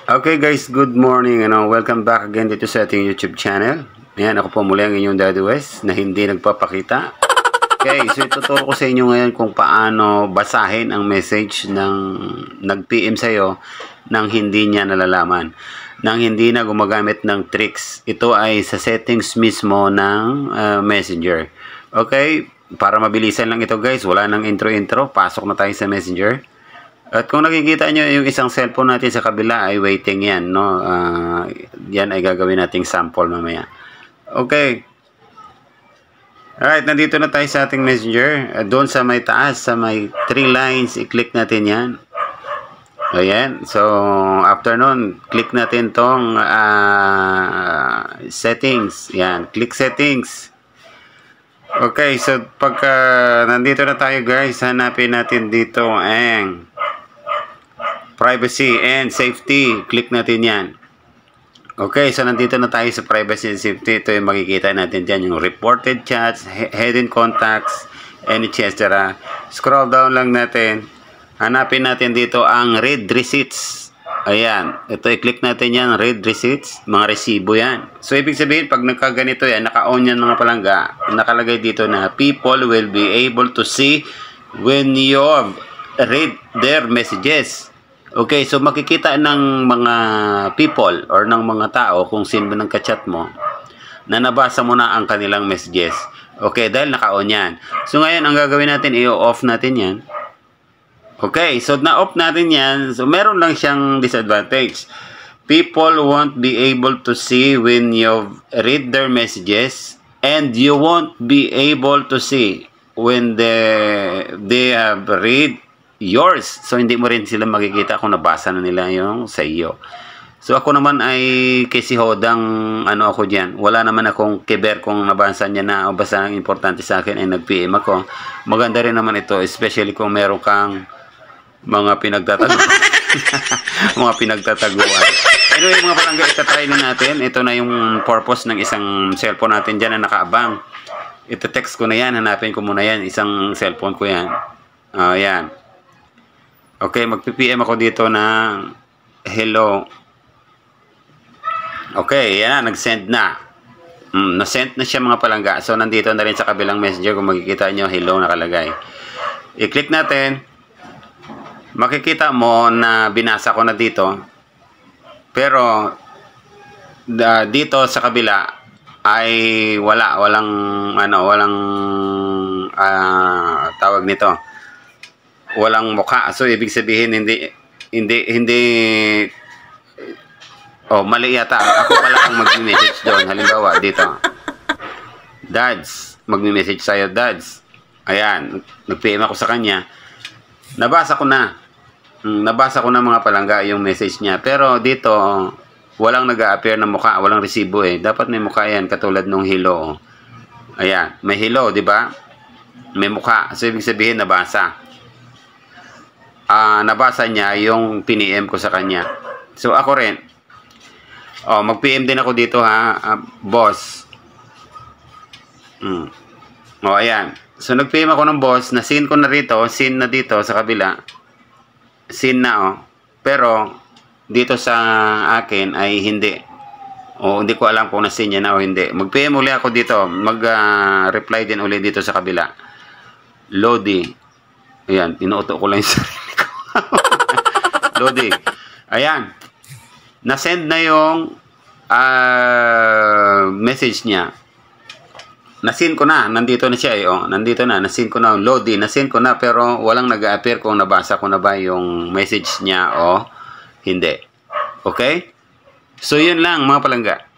Okay guys, good morning. Welcome back again dito sa ating YouTube channel. Ayan, ako po muli ang inyong Daddy West na hindi nagpapakita. Okay, so ituturo ko sa inyo ngayon kung paano basahin ang message ng nag-PM sa'yo nang hindi niya nalalaman. Nang hindi na gumagamit ng tricks. Ito ay sa settings mismo ng Messenger. Okay, para mabilisan lang ito guys, wala nang intro-intro, pasok na tayo sa Messenger. At kung nakikita nyo yung isang cellphone natin sa kabila ay waiting yan, no? Yan ay gagawin nating sample mamaya. Okay. Alright, nandito na tayo sa ating Messenger. Doon sa may taas, sa may 3 lines, i-click natin yan. Ayan. So, after nun, click natin tong settings. Yan, click settings. Okay, so pagka nandito na tayo guys, hanapin natin dito ang privacy and safety. Click natin yan. Okay, so nandito na tayo sa privacy and safety. Ito yung makikita natin dyan, yung reported chats, hidden contacts, etc. Scroll down lang natin. Hanapin natin dito ang read receipts. Ayan, ito i-click natin yan, read receipts, mga resibo yan. So ibig sabihin, pag nagkaganito yan, naka-on yan mga palangga, nakalagay dito na people will be able to see when you read their messages. Okay, so makikita ng mga people or ng mga tao kung sino nang ka-chat mo na nabasa mo na ang kanilang messages. Okay, dahil naka-on yan. So ngayon, ang gagawin natin, i-off natin yan. Okay, so na-off natin yan. So meron lang siyang disadvantage. People won't be able to see when you read their messages and you won't be able to see when they have read yours. So hindi mo rin sila makikita kung nabasa na nila yung sa iyo. So ako naman ay kasi hodang ako diyan. Wala naman akong kiber kung nabasa niya na o basta ang importante sa akin ay nag-PM ako. Maganda rin naman ito, especially kung meron kang mga pinagtataguan. Mga pinagtataguan. Anyway, mga palangga, itatry na natin. Ito na yung purpose ng isang cellphone natin dyan na nakaabang. Ito-text ko na yan. Hanapin ko muna yan. Isang cellphone ko yan. Yan. Okay, mag-PM ako dito na hello. Okay, yan. Nag-send na. Na-send na siya mga palangga. So, nandito na rin sa kabilang messenger. Kung makikita nyo, hello nakalagay. I-click natin. Makikita mo na binasa ko na dito. Pero dito sa kabila ay walang tawag nito. Walang mukha. So ibig sabihin hindi mali yata. Ako pala ang mag-message doon. Halimbawa dito. Dads, mag-message sa'yo, Dads. Ayan, nag-PM ako sa kanya. Nabasa ko na mga palangga yung message niya. Pero dito, walang nag-a-appear na mukha, walang resibo eh. Dapat may mukha yan, katulad nung hello. Ayan, may hello, di ba? May mukha. So, ibig sabihin, nabasa. Nabasa niya yung piniem ko sa kanya. So, ako rin. Mag-PM din ako dito ha, boss. Ayan. So, nag-PM ako ng boss, na-seen ko na rito, seen na dito sa kabila. Seen na, Pero, dito sa akin ay hindi. Hindi ko alam kung na-seen niya na o hindi. Mag-PM uli ako dito. Mag-reply din uli dito sa kabila. Lodi. Ayan, inuuto ko lang yung sarili ko. Lodi. Ayan. Na-send na yung message niya. Nasin ko na, nandito na siya nandito na, nasin ko na, Lodi, nasin ko na, pero walang nag-a-appear kung nabasa ko na ba yung message niya o hindi. Okay? So, yun lang mga palangga.